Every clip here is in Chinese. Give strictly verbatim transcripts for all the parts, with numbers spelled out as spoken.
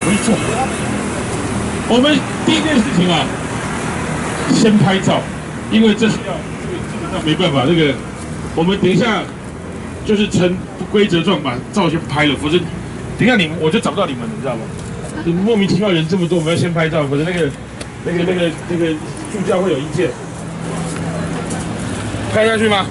会做。我们第一件事情啊，先拍照，因为这是要这个基本上没办法，这个我们等一下就是呈规则状把照先拍了，否则等一下你们我就找不到你们，你知道吗？你们莫名其妙人这么多，我们要先拍照，否则那个那个那个那个助教会有意见。拍下去吗？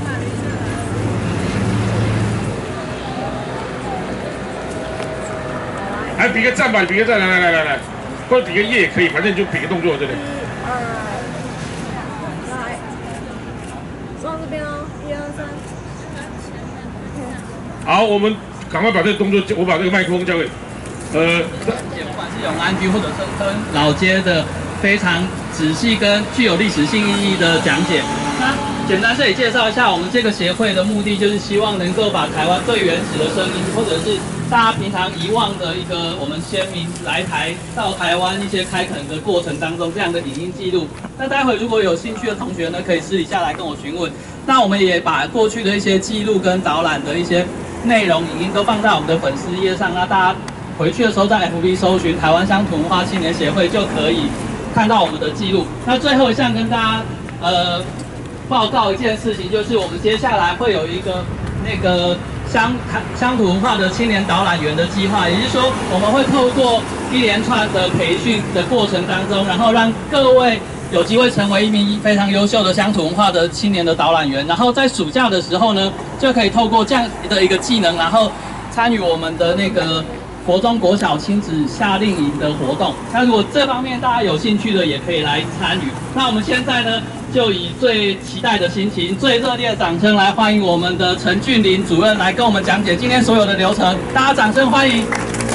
来比个赞吧，比个赞，来来来来来，或者比个耶也可以，反正你就比个动作，对不对？ 二，来，往这边哦，一二三。 好，我们赶快把这个动作，我把这个麦克风交给，呃， 不管是永安居或者是跟老街的非常仔细跟具有历史性意义的讲解。那简单这里介绍一下，我们这个协会的目的就是希望能够把台湾最原始的声音，或者是大家平常遗忘的一个我们先民来台到台湾一些开垦的过程当中这样的影音记录。那待会如果有兴趣的同学呢，可以私底下来跟我询问。那我们也把过去的一些记录跟导览的一些内容影音都放在我们的粉丝页上，那大家回去的时候在 F B 搜寻台湾乡土文化青年协会就可以看到我们的记录。那最后一项跟大家呃报告一件事情，就是我们接下来会有一个那个乡乡土文化的青年导览员的计划，也就是说我们会透过一连串的培训的过程当中，然后让各位有机会成为一名非常优秀的乡土文化的青年的导览员，然后在暑假的时候呢，就可以透过这样的一个技能，然后参与我们的那个国中国小亲子夏令营的活动。那如果这方面大家有兴趣的，也可以来参与。那我们现在呢，就以最期待的心情、最热烈的掌声来欢迎我们的陈俊霖主任来跟我们讲解今天所有的流程。大家掌声欢迎！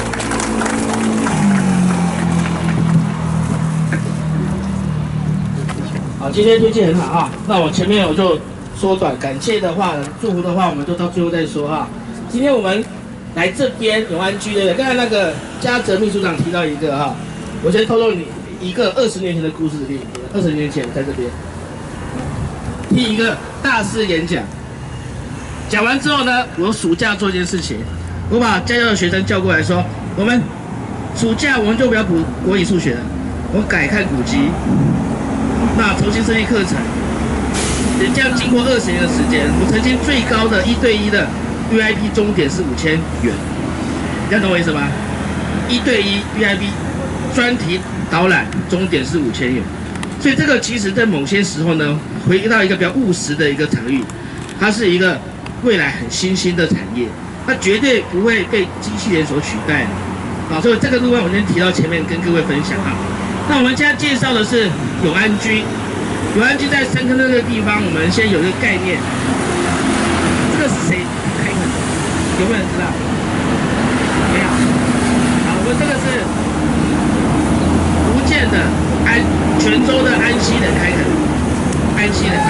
好，今天天气很好啊，那我前面我就缩短，感谢的话、祝福的话，我们就到最后再说哈。今天我们来这边永安居的，刚才那个嘉泽秘书长提到一个哈，我先透露你一个二十年前的故事给你听。二十年前在这边听一个大师演讲，讲完之后呢，我暑假做一件事情，我把家教的学生叫过来说，我们暑假我们就不要补国语数学了，我改看古籍。那重新设计课程，也这样经过二十年的时间，我曾经最高的一对一的 V I P 终点是五千元，你这样懂我意思吗？一对一 V I P 专题导览终点是五千元，所以这个其实在某些时候呢，回到一个比较务实的一个场域，它是一个未来很新兴的产业，它绝对不会被机器人所取代的。好，所以这个部分我先提到前面跟各位分享啊。那我们现在介绍的是永安居，永安居在深坑那个地方，我们先有一个概念。这个是谁开垦的？有没有人知道？没有。好，我们这个是福建的安泉州的安溪人开垦，安溪人啊。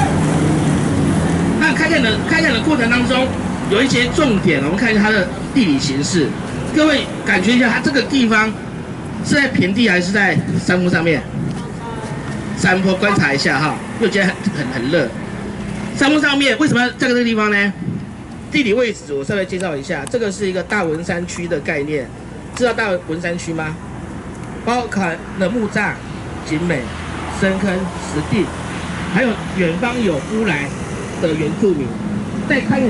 那开垦的开垦的过程当中，有一些重点，我们看一下它的地理形势。各位感觉一下，它这个地方是在平地还是在山坡上面？山坡观察一下哈，因为我觉得很很很热。山坡上面为什么要在这个地方呢？地理位置我稍微介绍一下，这个是一个大文山区的概念，知道大文山区吗？包含了木栅、景美、深坑、石碇，还有远方有乌来的原住民。在开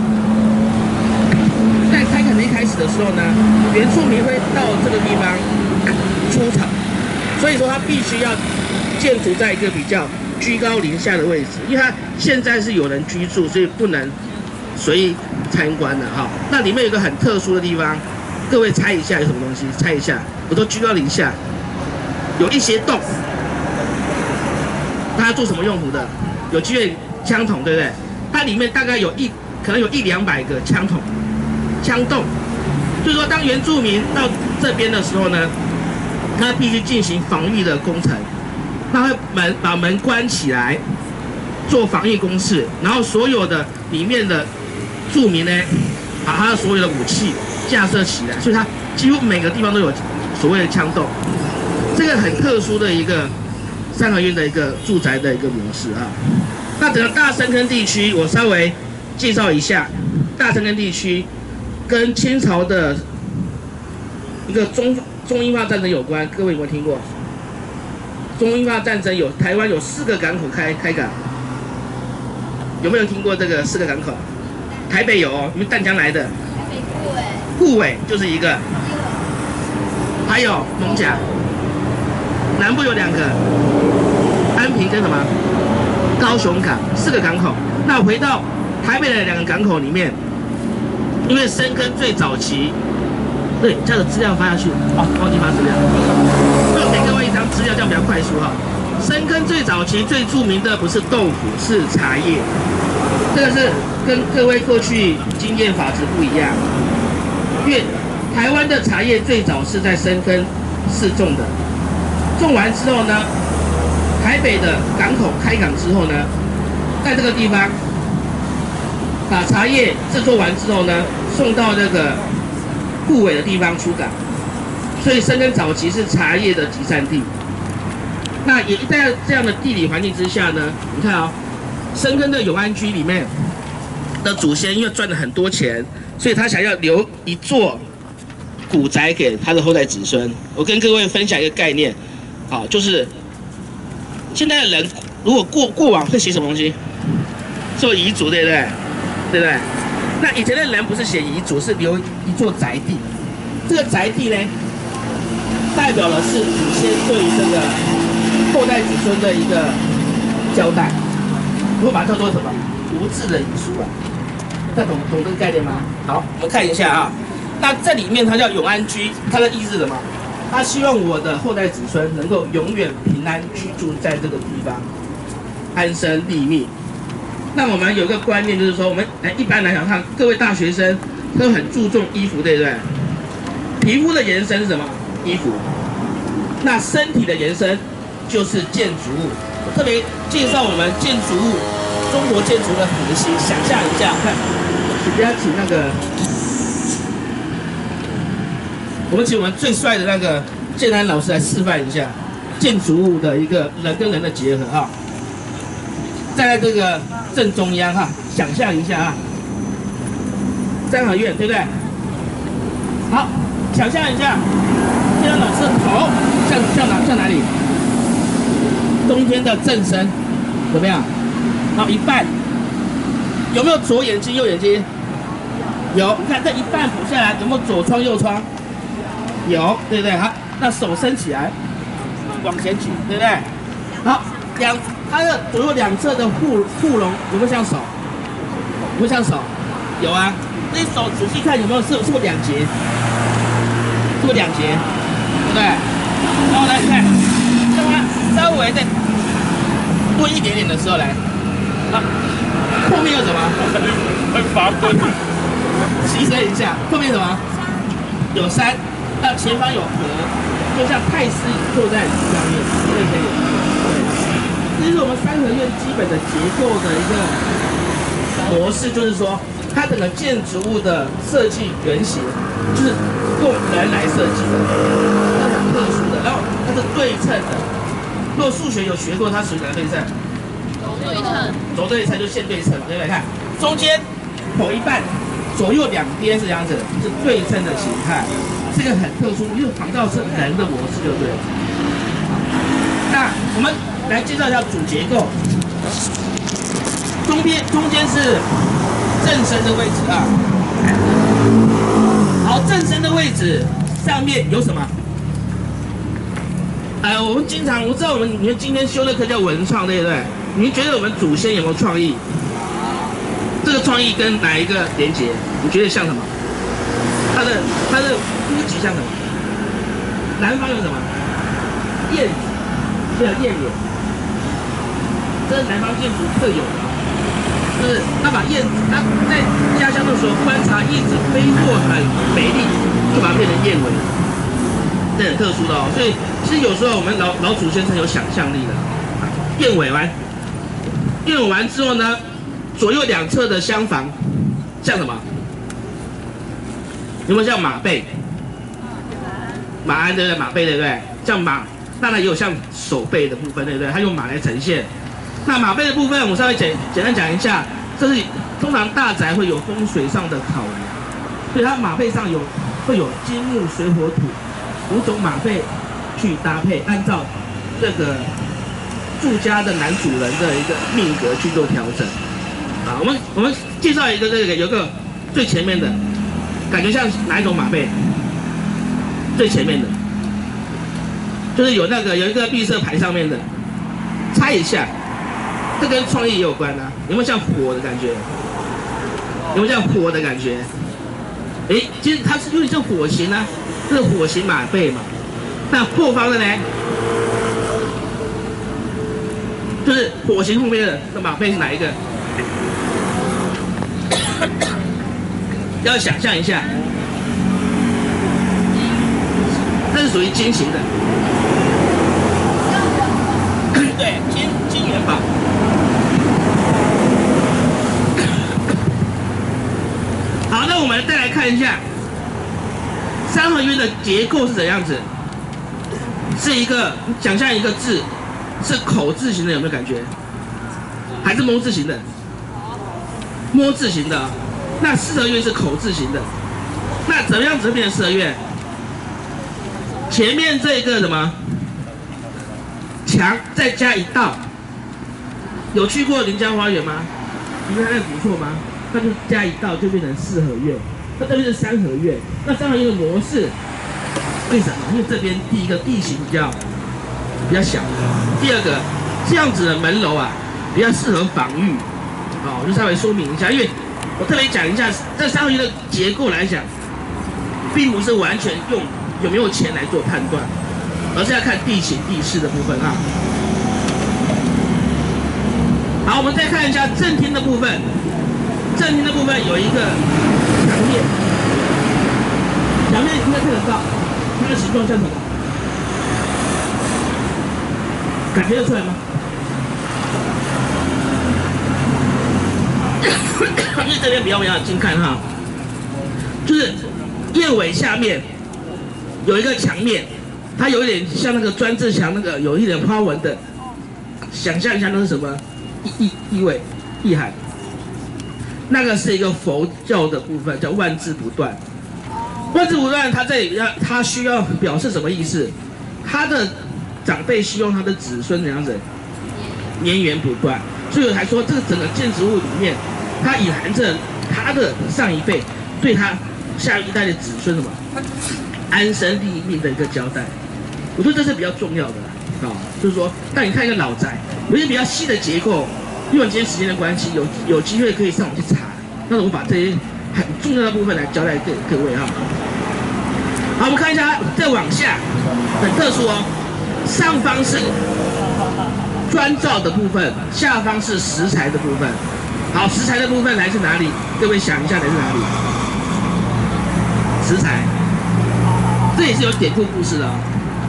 在开垦的一开始的时候呢，原住民会到这个地方出草，所以说它必须要建筑在一个比较居高临下的位置，因为它现在是有人居住，所以不能随意参观的哈。那里面有一个很特殊的地方，各位猜一下有什么东西？猜一下，我都居高临下，有一些洞，它做什么用途的？有机会枪筒，对不对？它里面大概有一可能有一两百个枪筒、枪洞，所以说当原住民到这边的时候呢，他必须进行防御的工程，他会门把门关起来，做防御工事，然后所有的里面的住民呢，把他的所有的武器架设起来，所以他几乎每个地方都有所谓的枪洞。这个很特殊的一个三合院的一个住宅的一个模式啊。那整个大深坑地区，我稍微介绍一下，大深坑地区跟清朝的一个中中英法战争有关，各位有没有听过？中英法战争有台湾有四个港口开开港，有没有听过这个四个港口？台北有哦，你们淡江来的。 台北顾尾。 顾尾就是一个，还有艋舺，南部有两个，安平跟什么？高雄港，四个港口。那回到台北的两个港口里面，因为深坑最早期，对，这样的资料发下去，哦，忘记发资料，就给各位一张资料，这样比较快速哈。深坑最早期最著名的不是豆腐，是茶叶，这个是跟各位过去经验法则不一样，因为台湾的茶叶最早是在深坑试种的，种完之后呢，台北的港口开港之后呢，在这个地方把茶叶制作完之后呢，送到那个顾尾的地方出港，所以深坑早期是茶叶的集散地。那也在这样的地理环境之下呢，你看啊、哦，深坑的永安居里面的祖先因为赚了很多钱，所以他想要留一座古宅给他的后代子孙。我跟各位分享一个概念，好，就是现在的人如果过过往会写什么东西？做遗嘱，对不对？对不对？那以前的人不是写遗嘱，是留一座宅地。这个宅地呢，代表的是祖先对于这个后代子孙的一个交代。我会把它叫做什么？无字的遗书啊。大家懂懂这个概念吗？好，我们看一下啊。那这里面它叫永安居，它的意思是什么？他希望我的后代子孙能够永远平安居住在这个地方，安身立命。那我们有个观念，就是说，我们来一般来讲看，各位大学生都很注重衣服，对不对？皮肤的延伸是什么？衣服。那身体的延伸就是建筑物。我特别介绍我们建筑物，中国建筑的核心。想象一下，看，请大家请那个，我们请我们最帅的那个建安老师来示范一下建筑物的一个人跟人的结合啊。站在这个正中央哈，想象一下啊，三合院对不对？好，想象一下，建安老师头向向哪向哪里？中间的正身怎么样？好，一半，有没有左眼睛右眼睛？有，你看这一半俯下来，有没有左窗右窗？有，对不对？好，那手伸起来，往前举，对不对？好，两它的左右两侧的护护笼有没有像手？有没有像手？有啊。那手仔细看有没有是是不是两节？是不是两节？对不对？然后来看，让它稍微再多一点点的时候来，啊，后面有什么？ 会发昏。 提升一下，后面什么？有山，那前方有河，就像太师坐在上面，这个可以。这是我们三合院基本的结构的一个模式，就是说，它整个建筑物的设计原型就是用人来设计的，那是很特殊的。然后它是对称的，如果数学有学过，它属于哪个对称？ 对称。 轴对称就线对称，对不对？看中间某一半，左右两边是这样子，是对称的形态，这个很特殊，因为仿照是人的模式就对了。那我们来介绍一下主结构，中边中间是正身的位置啊。好，正身的位置上面有什么？哎，我们经常我知道我们你们今天修的课叫文创，对不对？你们觉得我们祖先有没有创意？这个创意跟哪一个连结？你觉得像什么？它的它的屋脊像什么？南方有什么？燕子，对啊，燕眼。这是南方建筑特有的，就是他把燕子，他在家乡的时候观察燕子飞过很美丽，就把它变成燕尾，这很特殊的哦。所以其实有时候我们老老祖先是很有想象力的。燕尾完，燕尾完之后呢，左右两侧的厢房像什么？有没有像马背？马鞍对不对？马背对不对？像马，当然也有像手背的部分对不对？它用马来呈现。那马背的部分，我稍微简简单讲一下，这是通常大宅会有风水上的考量，所以它马背上有会有金木水火土五种马背去搭配，按照这个住家的男主人的一个命格去做调整。啊，我们我们介绍一个这个有个最前面的，感觉像哪一种马背？最前面的，就是有那个有一个绿色牌上面的，猜一下，这跟创意也有关啊，有没有像火的感觉？有没有像火的感觉？哎，其实它是有点像火星啊，这是火星马背嘛。那后方的呢？就是火星后面的那马背是哪一个？要想象一下，这是属于金型的，对，金金元宝。好，那我们再来看一下三合院的结构是怎样子？是一个想象一个字，是口字形的，有没有感觉？还是摸字形的？摸字形的。那四合院是口字形的。那怎么样子变成四合院？前面这个什么墙再加一道，有去过临江花园吗？你们看看不错吗？那就加一道就变成四合院，那这边是三合院。那三合院的模式为什么？因为这边第一个地形比较比较小，第二个这样子的门楼啊比较适合防御。好，我就稍微说明一下，因为我特别讲一下这三合院的结构来讲，并不是完全用有没有钱来做判断，而是要看地形地势的部分啊。好，我们再看一下正厅的部分。正厅的部分有一个墙面，墙面应该看得到，它的形状像什么？感觉得出来吗？因为这边比较比较近看哈，就是燕尾下面有一个墙面，它有一点像那个专制墙那个有一点花纹的，想象一下那是什么意意意味意涵？那个是一个佛教的部分，叫万字不断。万字不断，它这里要它需要表示什么意思？他的长辈希望他的子孙怎样子绵延不断，所以我才说这个整个建筑物里面，它隐含着他的上一辈对他下一代的子孙什么安身立命的一个交代。我觉得这是比较重要的啊、哦，就是说，当你看一个老宅，有些比较细的结构。因为今天时间的关系，有有机会可以上网去查。那我把这些很重要的部分来交代给各位哈。好，我们看一下，再往下，很特殊哦。上方是砖造的部分，下方是石材的部分。好，石材的部分来自哪里？各位想一下来自哪里？石材，这也是有典故故事的哦。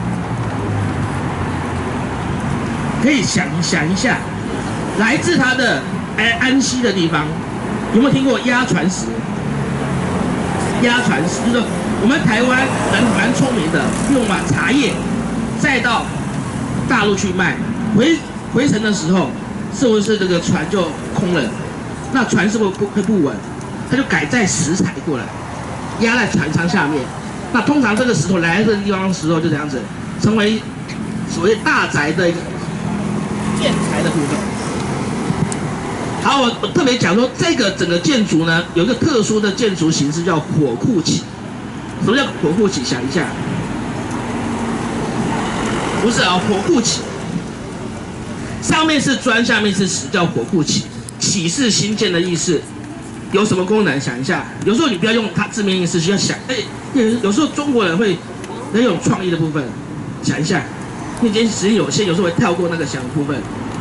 可以想想一下。来自它的哎安溪的地方，有没有听过鸭船石？鸭船石就是我们台湾人蛮聪明的，用把茶叶再到大陆去卖，回回程的时候，是不是这个船就空了？那船是不是不会不稳？它就改在石材过来，压在船舱下面。那通常这个石头来这个地方的石头就这样子，成为所谓大宅的一个建材的部分。好，我我特别讲说，这个整个建筑呢，有一个特殊的建筑形式叫火库起。什么叫火库起？想一下，不是啊，火库起，上面是砖，下面是石，叫火库起。起是新建的意思，有什么功能？想一下。有时候你不要用它字面意思，需要想。哎，有时候中国人会很有创意的部分，想一下。因为今天时间有限，有时候会跳过那个想的部分。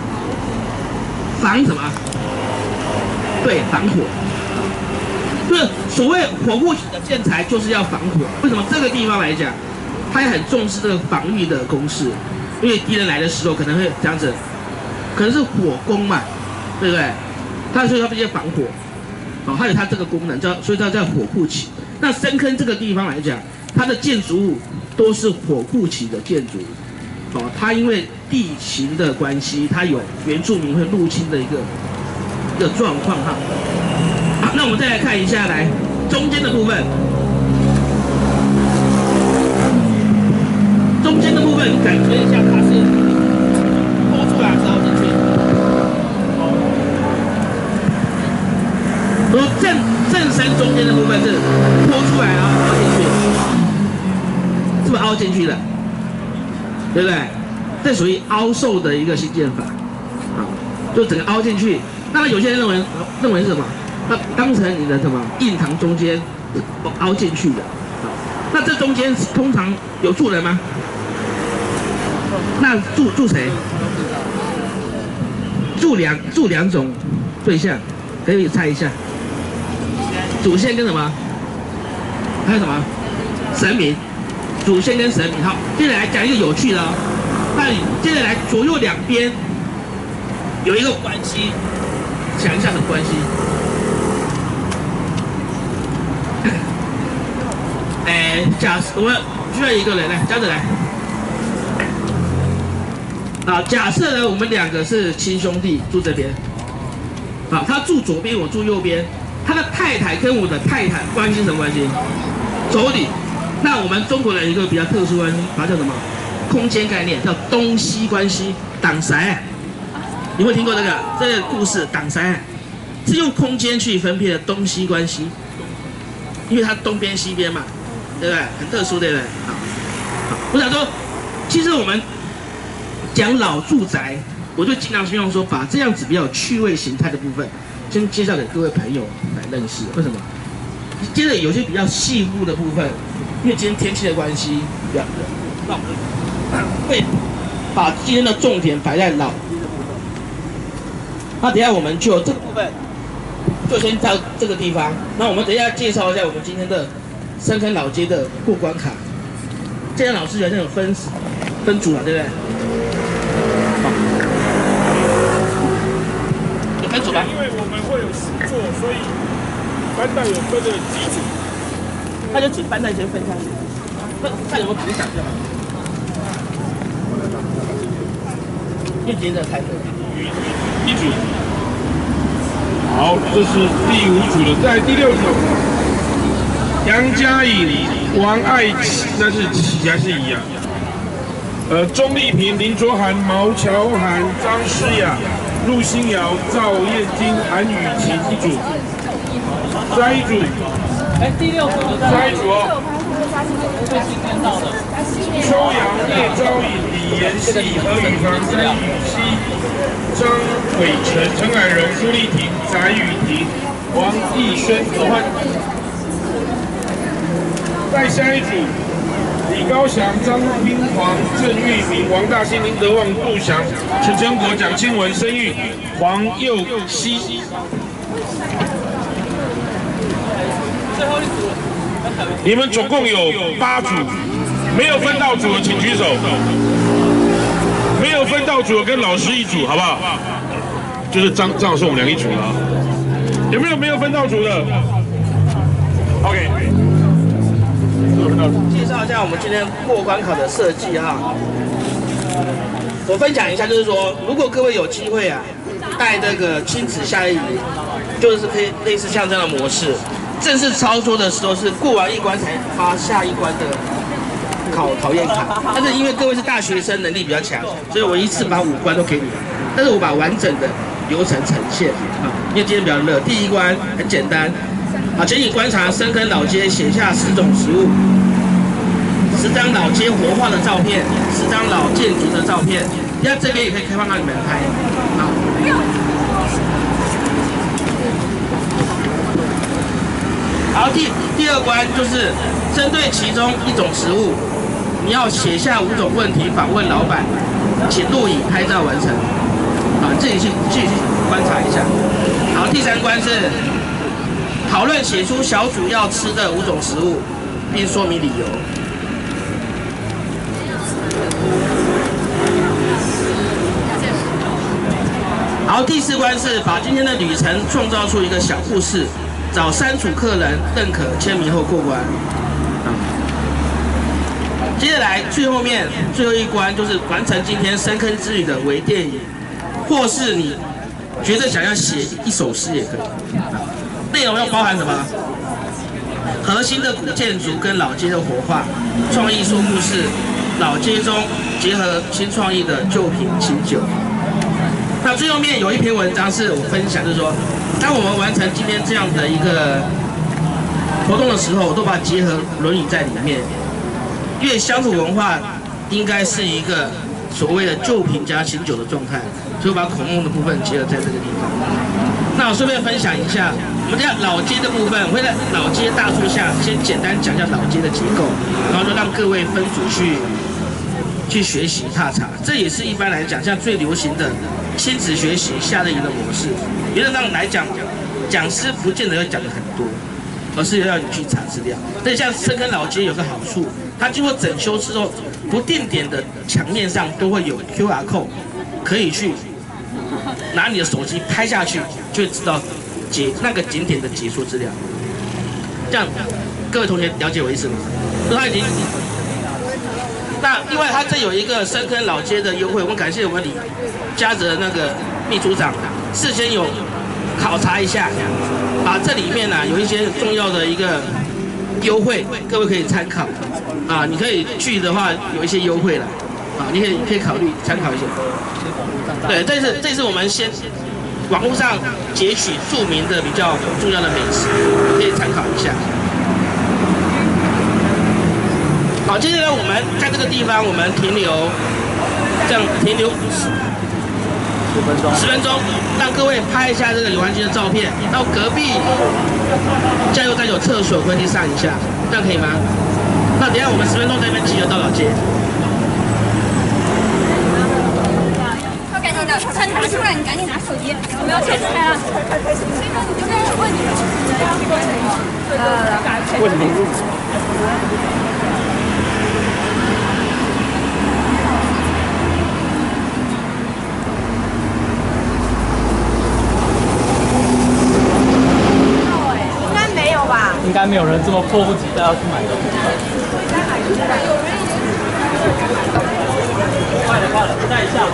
防什么？对，防火，就是所谓火库起的建材，就是要防火。为什么这个地方来讲，它也很重视这个防御的公式，因为敌人来的时候可能会这样子，可能是火攻嘛，对不对？它所以它必须防火，哦，还有它这个功能叫，所以它叫火库起。那深坑这个地方来讲，它的建筑物都是火库起的建筑，哦，它因为地形的关系，它有原住民会入侵的一个。一个状况哈，好，那我们再来看一下，来中间的部分， 分感觉一下它是拖出来还是凹进去？说正正身中间的部分是拖出来然后凹进去，是不是凹进去的？对不对？这属于凹受的一个新建法，啊，就整个凹进去。那么有些人认为认为是什么？那当成你的什么印堂中间凹进去的。那这中间通常有住人吗？那住住谁？住两住两种对象，可以猜一下。祖先跟什么？还有什么？神明。祖先跟神明。好，接下来讲一个有趣的哦。那你接下来左右两边有一个关系，想一下什么关系？哎，假设我们需要一个人来，交着来。啊，假设呢，我们两个是亲兄弟，住这边。啊，他住左边，我住右边。他的太太跟我的太太关系什么关系？妯娌。那我们中国人有一个比较特殊关系，它叫什么？空间概念，叫东西关系。挡塞，你有没有听过这个这个故事？挡塞是用空间去分配的东西关系，因为它东边西边嘛，对不对？很特殊，对不对？好，好，我想说，其实我们讲老住宅，我就尽量希望说，把这样子比较有趣味形态的部分，先介绍给各位朋友来认识。为什么？接着有些比较细部的部分，因为今天天气的关系比较热，那我们会把今天的重点摆在老。那等一下我们就这个部分就先到这个地方。那我们等一下介绍一下我们今天的深坑老街的过关卡。今天老师好像有分分组了，对不对？好，有分组吗？ 因为我们会有十座，所以班代有分了几组。 那就请班代先分下去，那看有没有影响就好。就接着开课。 一组。好，这是第五组的，在第六组，杨佳颖、王爱琪，那是琪还是乙啊？呃，钟丽萍、林卓涵、毛乔涵、张诗雅、陆欣瑶、赵燕晶、韩雨晴一组。下一组。 哎，第六组的下一组哦。 最新看到的。 秋阳、叶昭颖、李妍希、何宇凡、曾雨希、张伟成、陈海荣、苏丽婷、翟雨婷、王艺轩、何焕。再下一组，李高翔、张冰煌、郑玉明、王大兴、林德旺、杜翔、陈成国、蒋庆文、申玉、黄佑熙。 最后一组， 你们总共有八组，没有分到组的请举手。没有分到组的跟老师一组，好不好？就是张张老师我们俩一组了。有没有没有分到组的 ？OK。 介绍一下我们今天过关考的设计哈。我分享一下，就是说，如果各位有机会啊，带这个亲子夏令营，就是可以类似像这样的模式。正式操作的时候是过完一关才发下一关的考考验卡，但是因为各位是大学生，能力比较强，所以我一次把五关都给你们，但是我把完整的流程呈现啊。因为今天比较热，第一关很简单，啊，请你观察深坑老街，写下十种食物，十张老街活化的照片，十张老建筑的照片，那这边也可以开放让你们拍，好。好，第第二关就是针对其中一种食物，你要写下五种问题，访问老板，请录影拍照完成。啊，自己去自己去观察一下。好，第三关是讨论写出小组要吃的五种食物，并说明理由。好，第四关是把今天的旅程创造出一个小故事。找删除客人认可签名后过关。啊，接下来最后面最后一关就是完成今天深坑之旅的微电影，或是你觉得想要写一首诗也可以。啊，内容要包含什么？核心的古建筑跟老街的活化，创意说故事， 老街中结合新创意的旧瓶新酒。那最后面有一篇文章是我分享，就是说，当我们完成今天这样的一个活动的时候，我都把它结合《论语》在里面，因为乡土文化应该是一个所谓的旧瓶加新酒的状态，所以我把孔孟的部分结合在这个地方。那我顺便分享一下，我们在老街的部分，我会在老街大树下先简单讲一下老街的结构，然后就让各位分组去去学习踏查。这也是一般来讲，像最流行的亲子学习夏令营的模式。原则上来讲，讲师不见得要讲的很多，而是要你去查资料。但像深坑老街有个好处，它经过整修之后，不定点的墙面上都会有 Q R code， 可以去拿你的手机拍下去，就会知道解那个景点的解说资料。这样，各位同学了解我意思吗？那他已经。那另外，它这有一个深坑老街的优惠，我们感谢我们李嘉泽那个秘书长事先有考察一下，把这里面呢、啊、有一些重要的一个优惠，各位可以参考啊。你可以去的话有一些优惠了啊，你可以可以考虑参考一下。对，这是这是我们先网络上截取著名的比较重要的美食，可以参考一下。好，接下来我们在这个地方，我们停留，这样停留十分钟，十分钟，让各位拍一下这个柳湾街的照片。到隔壁加油站有厕所，可以去上一下，这样可以吗？那等一下我们十分钟在那边集合到老街。 快赶紧的，车拿出来，你赶紧拿手机，我们要切菜了。所以说你就开始问你了。呃，为什么？ 应该没有人这么迫不及待要去买东西。快了快了，再一下。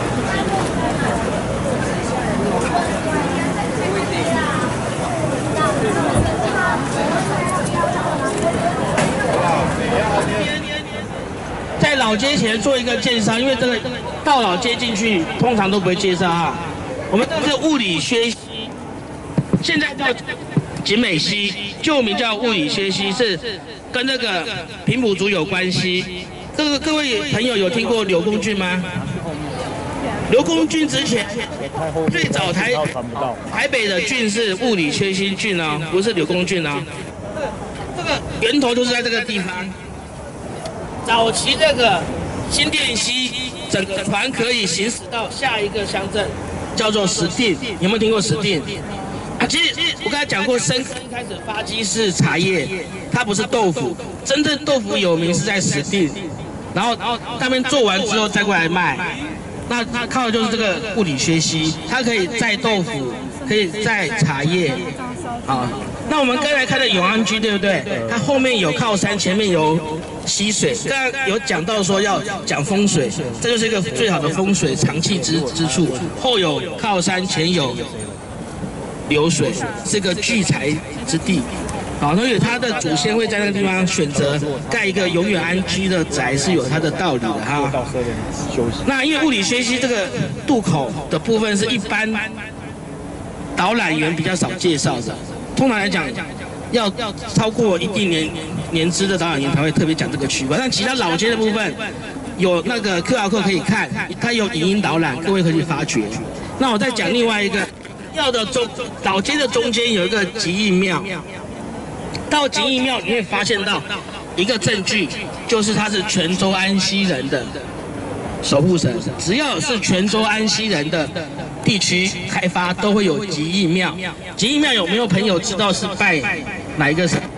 在老街前做一个介绍，因为这个到老街进去通常都不会介绍哈。我们这是物理学，现在叫景美溪，旧名叫物理学溪，是跟那个平埔族有关系。这个各位朋友有听过刘公俊吗？刘公俊之前最早台台北的郡是物理缺溪郡哦，不是刘公俊哦。这个源头就是在这个地方。早期这个新店溪，整个船可以行驶到下一个乡镇，叫做石碇。有没有听过石碇？啊，其实我刚才讲过，深坑一开始发迹是茶叶，它不是豆腐。真正豆腐有名是在石碇，然后然后那边做完之后再过来卖。那那靠的就是这个物理学溪，它可以载豆腐，可以载茶叶。好，那我们刚才看的永安居对不对？它后面有靠山，前面有溪水。刚刚有讲到说要讲风水，这就是一个最好的风水长气之之处。后有靠山，前有流水，是个聚财之地。好，所以他的祖先会在那个地方选择盖一个永远安居的宅，是有它的道理的哈。那因为物理学习这个渡口的部分是一般导览员比较少介绍的，通常来讲要超过一定年年资的导览员才会特别讲这个区块。但其他老街的部分有那个 Q R code 可以看，它有影音导览，各位可以发掘。那我再讲另外一个，要的中老街的中间有一个吉义庙。到吉义庙，你会发现到一个证据，就是他是泉州安溪人的守护神。只要是泉州安溪人的地区开发，都会有吉义庙。吉义庙有没有朋友知道是拜哪一个神？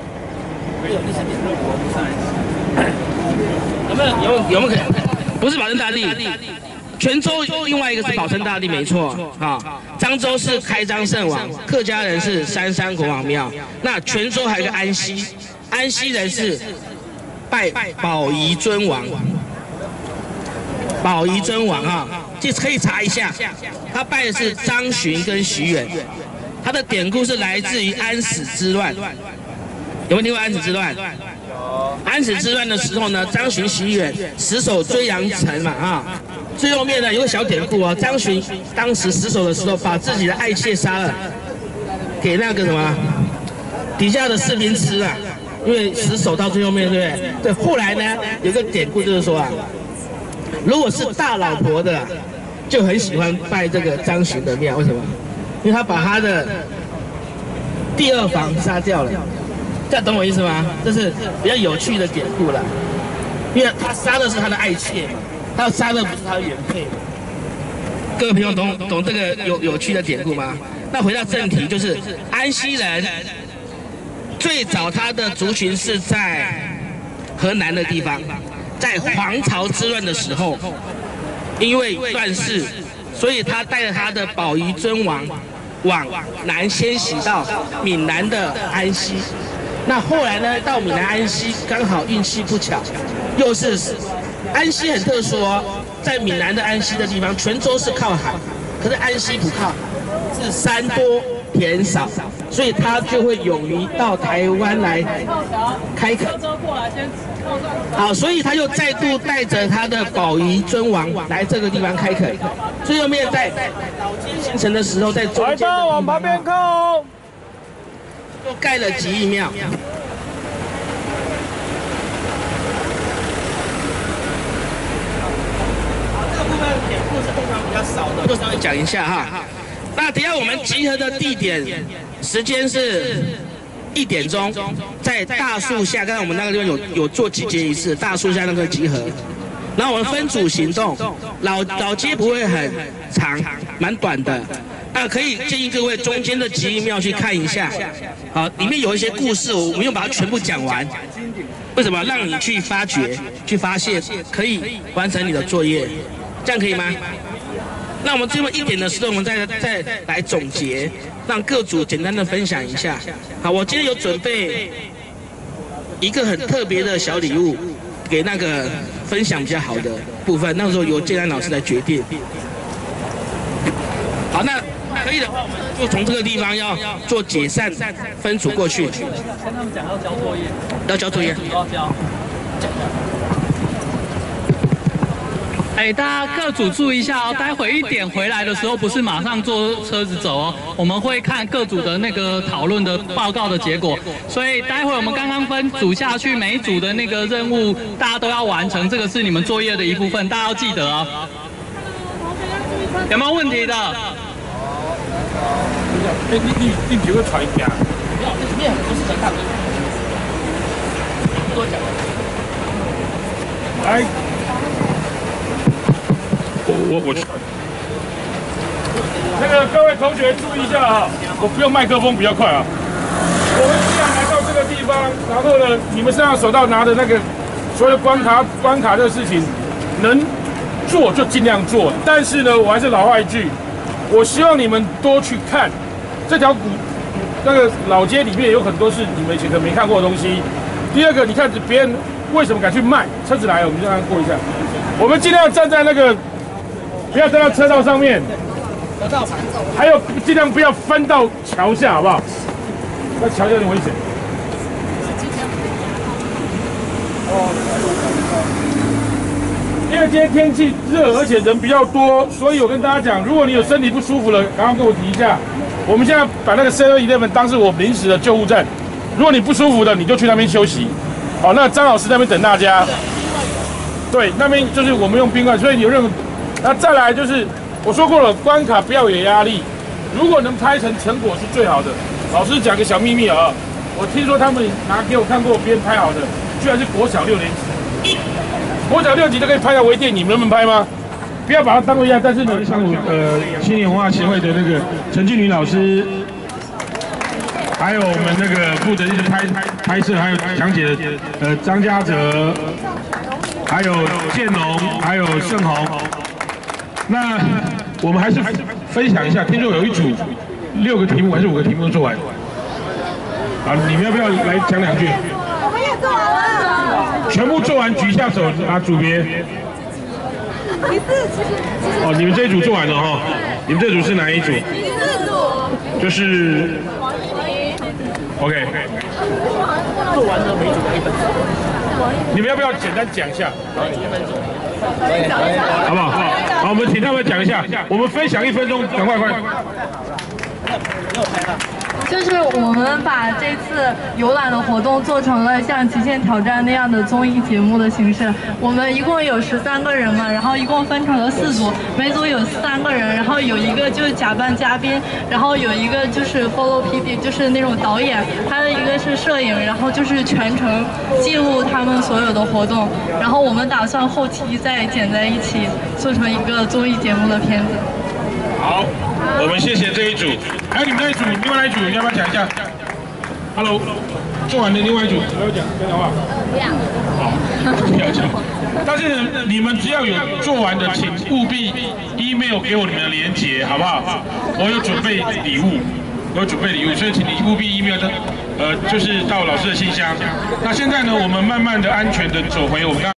有没有有有没有可能？不是保生大帝。泉州另外一个是保生大帝，没错啊。漳州是开漳圣王，客家人是三山国王庙。那泉州还有一个安溪，安溪人是拜保仪尊王。保仪尊王啊，这可以查一下，他拜的是张巡跟徐远。他的典故是来自于安史之乱，有没有听过安史之乱？有。 安史之乱的时候呢，张巡、习远死守追阳城嘛啊。最后面呢有个小典故哦，张巡当时死守的时候，把自己的爱妾杀了，给那个什么底下的士兵吃啊。因为死守到最后面，对不对？对。后来呢，有个典故就是说啊，如果是大老婆的，就很喜欢拜这个张巡的庙，为什么？因为他把他的第二房杀掉了。这样懂我意思吗？这是比较有趣的典故了，因为他杀的是他的爱妾，他杀的不是他的原配。各位朋友懂懂这个有有趣的典故吗？那回到正题，就是安溪人最早他的族群是在河南的地方，在黄巢之乱的时候，因为乱世，所以他带着他的保仪尊王往南迁徙到闽南的安溪。那后来呢，到闽南安溪刚好运气不巧，又是安溪很特殊哦，在闽南的安溪的地方，泉州是靠海，可是安溪不靠海，是山多田少，所以他就会勇于到台湾来开垦。好，所以他又再度带着他的保仪尊王来这个地方开垦。最后面在老街形成的时候，在中间往旁边靠。 又盖了吉义庙。这个部分典故是通常比较少的，就稍微讲一下哈。那等下我们集合的地点、时间是一点钟，在大树下。刚才我们那个地方有有做集结仪式，大树下那个集合。然后我们分组行动，老老街不会很长，蛮短的。那可以建议各位中间的吉义庙去看一下，好，里面有一些故事，我没有把它全部讲完。为什么？让你去发掘、去发现，可以完成你的作业，这样可以吗？那我们最后一点的时候，我们再再来总结，让各组简单的分享一下。好，我今天有准备一个很特别的小礼物，给那个分享比较好的部分，那时候由建安老师来决定。好，那可以的话，我们就从这个地方要做解散分组过去。 跟他们讲要交作业， 要交作业， 要交。哎，大家各组注意一下哦，待会一点回来的时候，不是马上坐车子走哦，我们会看各组的那个讨论的报告的结果，所以待会我们刚刚分组下去，每一组的那个任务大家都要完成，这个是你们作业的一部分，大家要记得哦。有没有问题的？ 哎，你你你几个传一下？ 不要，这里面很多是很大的。多讲。 来，我我我去。那个各位同学注意一下啊，我不用麦克风比较快啊。我们既然来到这个地方，然后呢，你们身上手套拿的那个所有的关卡关卡这个事情，能做就尽量做。但是呢，我还是老话一句，我希望你们多去看这条古那个老街里面有很多是你们以前可能没看过的东西。第二个，你看别人为什么敢去卖？车子来了，我们就让他过一下。我们尽量站在那个，不要站到车道上面，还有尽量不要翻到桥下，好不好？那桥下有点危险。因为今天天气热，而且人比较多，所以我跟大家讲，如果你有身体不舒服了，赶快跟我提一下。我们现在把那个 seven eleven 当是我们临时的救护站。如果你不舒服的，你就去那边休息。好，那张老师那边等大家。对，那边就是我们用冰块，所以有任何……那再来就是，我说过了，关卡不要有压力。如果能拍成成果是最好的。老师讲个小秘密啊，我听说他们拿给我看过别人拍好的，居然是国小六年级。国小六级都可以拍到微电影，你们能不能拍吗？不要把它当做一样，但是呢，像我呃青年文化协会的那个陈俊女老师。还有我们那个负责一直拍拍拍摄，还有讲解的呃张家哲，还有建龙，还有盛宏。那我们还是分享一下，听说有一组六个题目还是五个题目都做完。啊，你们要不要来讲两句？ 我们也做完了。 全部做完举一下手啊，组别。 第四，其实其实。 哦，你们这一组做完了哈、哦。你们这组是哪一组？ 第四组。 就是。OK。 做完了，每组的一本。 你们要不要简单讲一下？好不好？好，我们请他们讲一下，我们分享一分钟，赶快快。 就是我们把这次游览的活动做成了像《极限挑战》那样的综艺节目的形式。我们一共有十三个人嘛，然后一共分成了四组，每组有三个人，然后有一个就是假扮嘉宾，然后有一个就是 follow P D， 就是那种导演，还有一个是摄影，然后就是全程记录他们所有的活动。然后我们打算后期再剪在一起，做成一个综艺节目的片子。 好，我们谢谢这一组，还有你们那一组，另外那一组，你要不要讲一下 ？Hello， 做完的另外一组，要讲讲好不好？不要。好，不要讲。但是你们只要有做完的，请务必 email 给我你们的连结，好不好？我有准备礼物，有准备礼物，所以请你务必 email 的，呃，就是到老师的信箱。那现在呢，我们慢慢的、安全的走回我们刚。